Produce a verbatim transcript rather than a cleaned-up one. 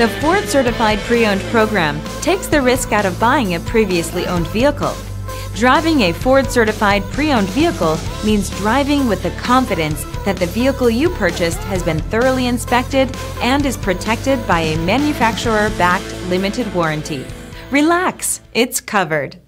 The Ford Certified Pre-Owned program takes the risk out of buying a previously owned vehicle. Driving a Ford Certified Pre-Owned vehicle means driving with the confidence that the vehicle you purchased has been thoroughly inspected and is protected by a manufacturer-backed limited warranty. Relax, it's covered.